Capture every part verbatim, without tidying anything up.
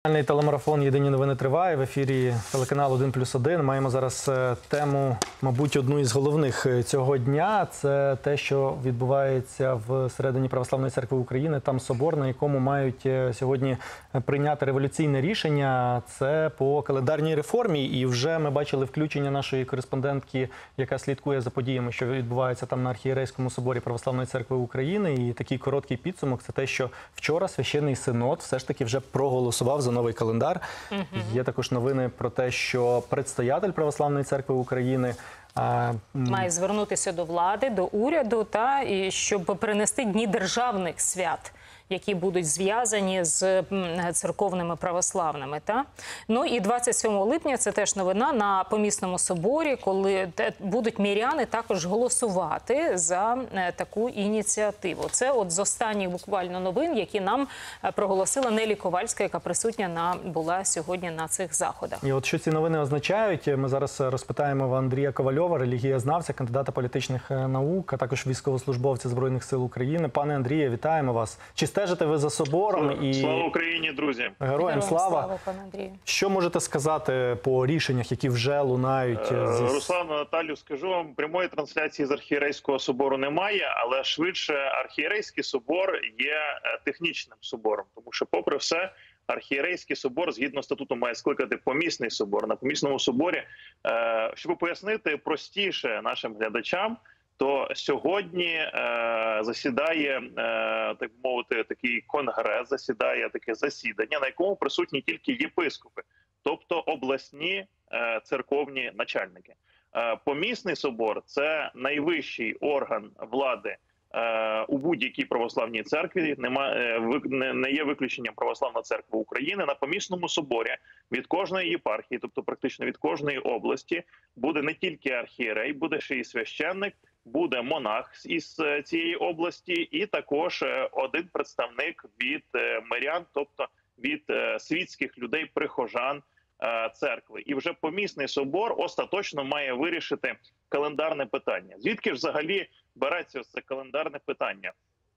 Телемарафон «Єдині новини» триває. В ефірі телеканал один плюс один. Маємо зараз тему, мабуть, одну із головних цього дня. Це те, що відбувається всередині Православної церкви України. Там собор, на якому мають сьогодні прийняти революційне рішення. Це по календарній реформі. І вже ми бачили включення нашої кореспондентки, яка слідкує за подіями, що відбуваються там на Архієрейському соборі Православної церкви України. І такий короткий підсумок – це те, що вчора Священний Синод все ж таки вже проголосував за новий календар. Угу. Є також новини про те, що предстоятель Православної церкви України а, має звернутися до влади, до уряду, та і щоб перенести дні державних свят, які будуть зв'язані з церковними православними. Та? Ну і двадцять сьомого липня, це теж новина, на Помісному соборі, коли будуть миряни також голосувати за таку ініціативу. Це от з останніх буквально новин, які нам проголосила Нелі Ковальська, яка присутня на, була сьогодні на цих заходах. І от що ці новини означають, ми зараз розпитаємо в Андрія Ковальова, релігієзнавця, кандидата політичних наук, а також військовослужбовця Збройних сил України. Пане Андріє, вітаємо вас. Чи стежите ви за собором? І... Слава Україні, друзі! Героям, Героям слава! слава пане Андрію. Що можете сказати по рішеннях, які вже лунають? Зі... Руслану, Наталю, скажу вам, прямої трансляції з Архієрейського собору немає, але швидше Архієрейський собор є технічним собором, тому що, попри все, Архієрейський собор, згідно статуту, має скликати помісний собор. На помісному соборі, щоб пояснити простіше нашим глядачам, то сьогодні е, засідає, е, так мовити, такий конгрес, засідає таке засідання, на якому присутні тільки єпископи, тобто обласні е, церковні начальники. Е, помісний собор – це найвищий орган влади е, у будь-якій православній церкві, нема, е, не, не є виключенням Православна церква України. На помісному соборі від кожної єпархії, тобто практично від кожної області, буде не тільки архієрей, буде ще і священник, буде монах із цієї області і також один представник від мирян, тобто від світських людей, прихожан церкви. І вже помісний собор остаточно має вирішити календарне питання. Звідки ж взагалі береться це календарне питання?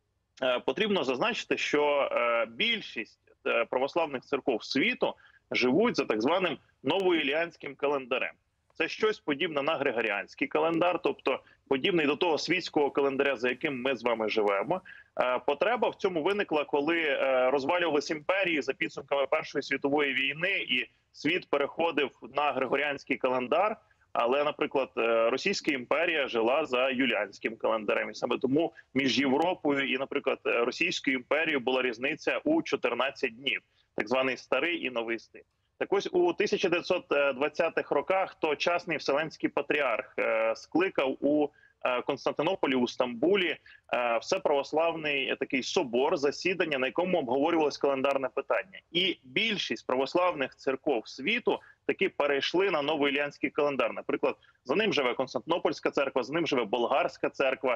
Потрібно зазначити, що більшість православних церков світу живуть за так званим новоіліанським календарем. Це щось подібне на Григоріанський календар, тобто подібний до того світського календаря, за яким ми з вами живемо. Потреба в цьому виникла, коли розвалювалися імперії за підсумками Першої світової війни, і світ переходив на Григоріанський календар, але, наприклад, Російська імперія жила за юліанським календарем. І саме тому між Європою і, наприклад, Російською імперією була різниця у чотирнадцять днів, так званий старий і новий стиль. Так ось у тисяча дев'ятсот двадцятих роках тогочасний Вселенський патріарх скликав у Константинополі, у Стамбулі, всеправославний такий собор, засідання, на якому обговорювалось календарне питання. І більшість православних церков світу таки перейшли на новоіліанський календар. Наприклад, за ним живе Константинопольська церква, за ним живе Болгарська церква.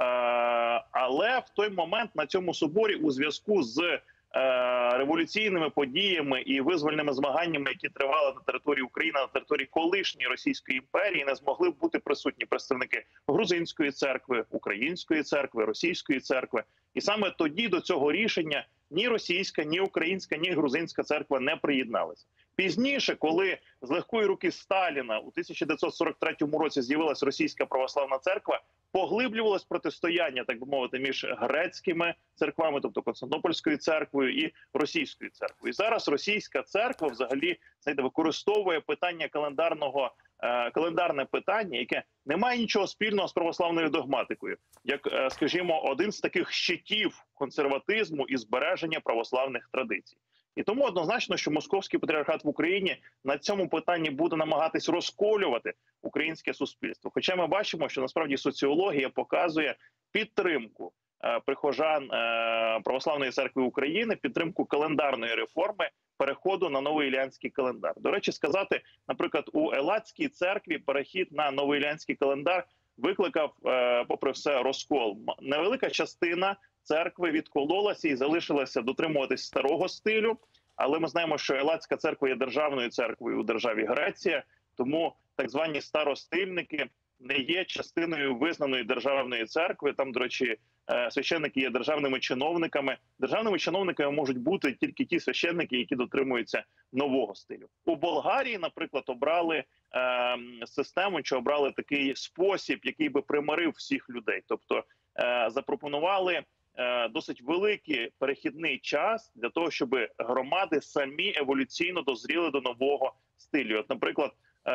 Але в той момент на цьому соборі у зв'язку з революційними подіями і визвольними змаганнями, які тривали на території України, на території колишньої Російської імперії, не змогли бути присутні представники Грузинської церкви, Української церкви, Російської церкви. І саме тоді до цього рішення ні російська, ні українська, ні грузинська церква не приєдналися. Пізніше, коли з легкої руки Сталіна у тисяча дев'ятсот сорок третьому році з'явилась Російська православна церква, поглиблювалось протистояння, так би мовити, між грецькими церквами, тобто Константинопольською церквою, і Російською церквою. І зараз Російська церква взагалі, знаєте, використовує питання календарного, е, календарне питання, яке не має нічого спільного з православною догматикою, як, е, скажімо, один з таких щитів консерватизму і збереження православних традицій. І тому однозначно, що Московський патріархат в Україні на цьому питанні буде намагатись розколювати українське суспільство. Хоча ми бачимо, що насправді соціологія показує підтримку е, прихожан е, Православної церкви України, підтримку календарної реформи, переходу на новоіліанський календар. До речі, сказати, наприклад, у Елатській церкві перехід на новоіліанський календар викликав, е, попри все, розкол. Невелика частина церкви відкололася і залишилася дотримуватись старого стилю, але ми знаємо, що Елатська церква є державною церквою у державі Греція, тому так звані старостильники не є частиною визнаної державної церкви. Там, до речі, е, священники є державними чиновниками. Державними чиновниками можуть бути тільки ті священники, які дотримуються нового стилю. У Болгарії, наприклад, обрали е, систему, чи обрали такий спосіб, який би примирив всіх людей. Тобто е, запропонували е, досить великий перехідний час для того, щоб громади самі еволюційно дозріли до нового стилю. От, наприклад,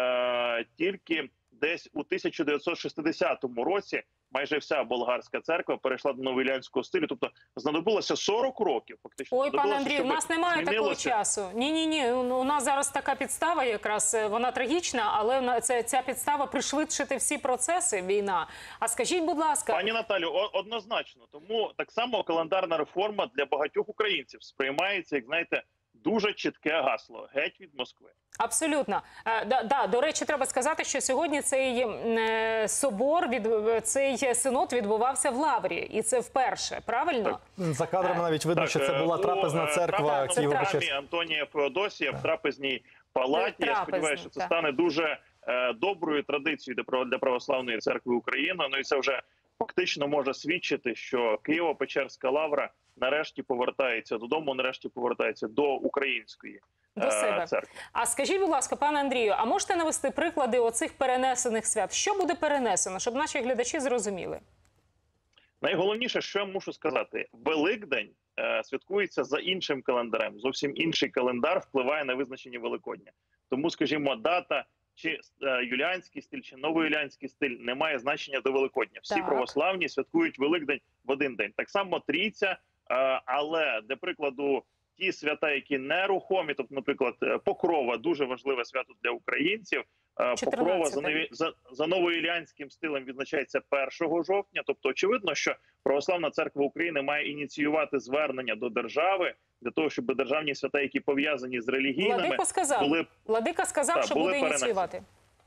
е, тільки десь у тисяча дев'ятсот шістдесятому році майже вся болгарська церква перейшла до новоілянського стилю. Тобто знадобилося сорок років. Фактично. Ой, пане Андрію, у нас немає такого змінилося. часу. Ні-ні-ні, у нас зараз така підстава якраз, вона трагічна, але це, ця підстава пришвидшити всі процеси, війна. А скажіть, будь ласка... Пані Наталю, однозначно. Тому так само календарна реформа для багатьох українців сприймається, як, знаєте, дуже чітке гасло – геть від Москви. Абсолютно. Е, да, да, до речі, треба сказати, що сьогодні цей е, собор, від, цей синод відбувався в Лаврі. І це вперше, правильно? Так. За кадрами навіть видно, Так, що це була у, трапезна церква так, Києво-Печерська. Антонія Феодосія в трапезній палаті. Я Трапезна, сподіваюся, що це так. стане дуже е, доброю традицією для Православної церкви України. Ну і це вже фактично може свідчити, що Києво-Печерська лавра нарешті повертається додому, нарешті повертається до української До себе. церкви. А скажіть, будь ласка, пане Андрію, а можете навести приклади оцих перенесених свят? Що буде перенесено, щоб наші глядачі зрозуміли? Найголовніше, що я мушу сказати, Великдень е, святкується за іншим календарем. Зовсім інший календар впливає на визначення Великодня. Тому, скажімо, дата чи е, юліанський стиль, чи новоюліанський стиль не має значення до Великодня. Всі Так. православні святкують Великдень в один день. Так само Трійця, е, але, для прикладу, ті свята, які нерухомі, тобто, наприклад, Покрова, дуже важливе свято для українців. Покрова за, нові, за, за новоілянським стилем відзначається першого жовтня. Тобто, очевидно, що Православна церква України має ініціювати звернення до держави для того, щоб державні свята, які пов'язані з релігійними, Владика сказав, були, Владика сказав та, що були буде перенесені. ініціювати.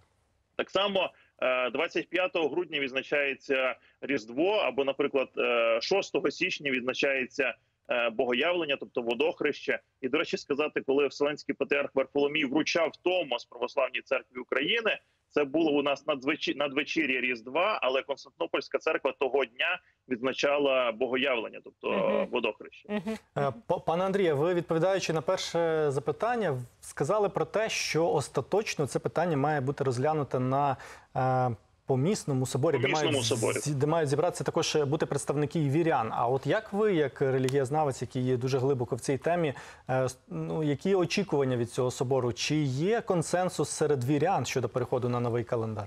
Так само двадцять п'ятого грудня відзначається Різдво, або, наприклад, шостого січня відзначається Богоявлення, тобто водохреще. І, до речі, сказати, коли Вселенський патріарх Варфоломій вручав Томос Православній церкві України, це було у нас надвечір'я Різдва, але Константинопольська церква того дня відзначала Богоявлення, тобто uh-huh. водохреще. Uh-huh. Пане Андріє, ви, відповідаючи на перше запитання, сказали про те, що остаточно це питання має бути розглянуте на е, помісному соборі, де мають, соборі. де мають зібратися також бути представники і вірян. А от як ви, як релігієзнавець, який є дуже глибоко в цій темі, е, ну, які очікування від цього собору? Чи є консенсус серед вірян щодо переходу на новий календар?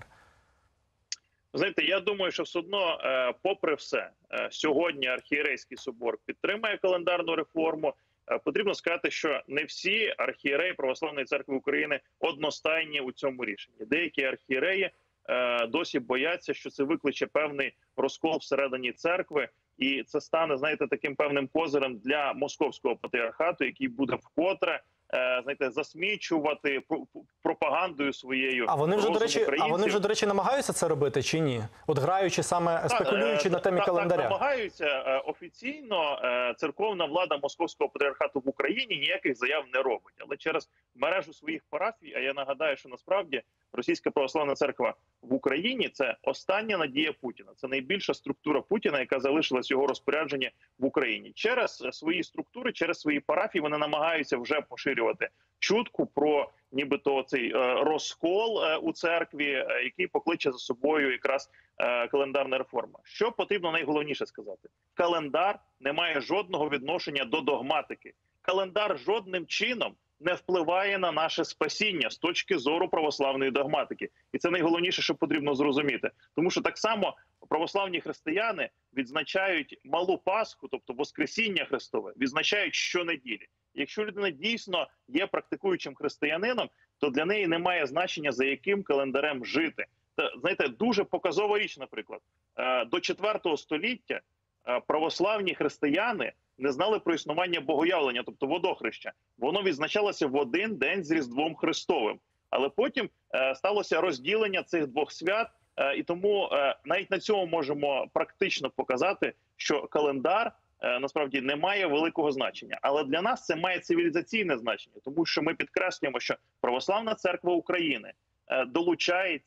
Знаєте, я думаю, що все одно, е, попри все, е, сьогодні архієрейський собор підтримує календарну реформу. Е, потрібно сказати, що не всі архієреї Православної церкви України одностайні у цьому рішенні. Деякі архієреї досі бояться, що це викличе певний розкол всередині церкви, і це стане, знаєте, таким певним козирем для московського патріархату, який буде вкотре, знаєте, засмічувати пропагандою своєю. А вони вже, до речі, а вони вже, до речі, намагаються це робити чи ні? От граючи саме, спекулюючи так, на темі так, календаря. Так, намагаються. Офіційно церковна влада московського патріархату в Україні ніяких заяв не робить. Але через мережу своїх парафій, а я нагадаю, що насправді Російська православна церква в Україні – це остання надія Путіна. Це найбільша структура Путіна, яка залишилась в його розпорядженні в Україні. Через свої структури, через свої парафії вони намагаються вже поширювати чутку про нібито цей розкол у церкві, який покличе за собою якраз календарна реформа. Що потрібно найголовніше сказати? Календар не має жодного відношення до догматики. Календар жодним чином не впливає на наше спасіння з точки зору православної догматики. І це найголовніше, що потрібно зрозуміти. Тому що так само православні християни відзначають Малу Пасху, тобто Воскресіння Христове, відзначають щонеділі. Якщо людина дійсно є практикуючим християнином, то для неї немає значення, за яким календарем жити. Та, знаєте, дуже показова річ, наприклад. До четвертого століття православні християни не знали про існування Богоявлення, тобто водохреща. Воно відзначалося в один день з Різдвом Христовим. Але потім е, сталося розділення цих двох свят, е, і тому е, навіть на цьому можемо практично показати, що календар е, насправді не має великого значення. Але для нас це має цивілізаційне значення, тому що ми підкреслюємо, що Православна церква України е, долучається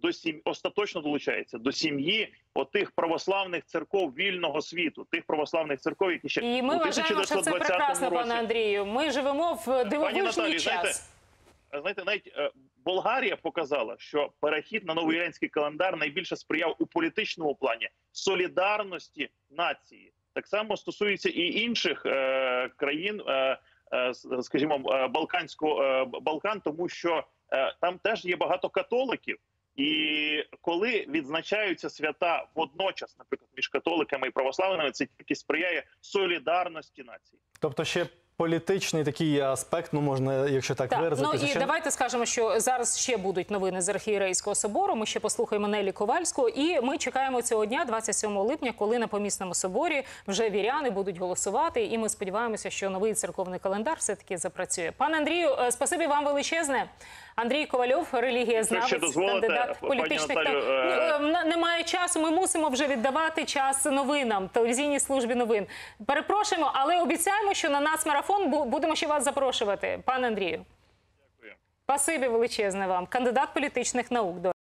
до сім... остаточно долучається до сім'ї отих православних церков вільного світу, тих православних церков, які ще І ми у вважаємо, що це прекрасно, році... пане Андрію. Ми живемо в дивовижний Наталі, час. знаєте, знаєте, навіть е, Болгарія показала, що перехід на новоюліанський календар найбільше сприяв у політичному плані солідарності нації. Так само стосується і інших е, країн, е, е, скажімо, Балканського е, Балкан, тому що е, там теж є багато католиків. І коли відзначаються свята водночас, наприклад, між католиками і православними, це тільки сприяє солідарності нації. Тобто ще політичний такий аспект, ну можна, якщо так, Так, виразити. ну і ще... давайте скажемо, що зараз ще будуть новини з Архієрейського собору. Ми ще послухаємо Нелі Ковальську. І ми чекаємо цього дня, двадцять сьомого липня, коли на помісному соборі вже віряни будуть голосувати. І ми сподіваємося, що новий церковний календар все-таки запрацює. Пане Андрію, спасибі вам величезне. Андрій Ковальов, релігієзнавець, кандидат політичних Наталю, е... Немає часу, ми мусимо вже віддавати час новинам, телевізійній службі новин. Перепрошуємо, але обіцяємо, що на нацмарафон будемо ще вас запрошувати. Пане Андрію. Дякую. Спасибі величезне вам. Кандидат політичних наук.